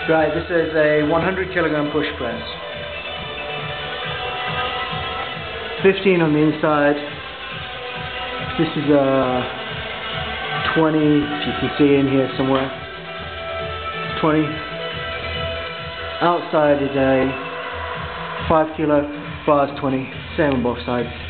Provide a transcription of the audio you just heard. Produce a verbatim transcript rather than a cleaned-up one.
Right, this is a one hundred kilogram push press. fifteen on the inside. This is a twenty, if you can see in here somewhere. twenty. Outside is a five kilo, bars twenty, same on both sides.